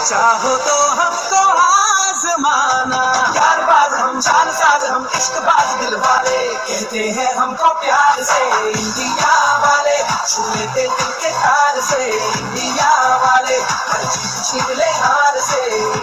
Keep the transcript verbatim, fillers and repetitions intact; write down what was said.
चाहो तो हमको आजमाना। यार बाज हम, जान साज हम, इश्क बाज दिल वाले, कहते हैं हमको प्यार से इंडिया वाले, छू लेते दिल के तार से इंडिया वाले, हर जीत छीन ले हार से।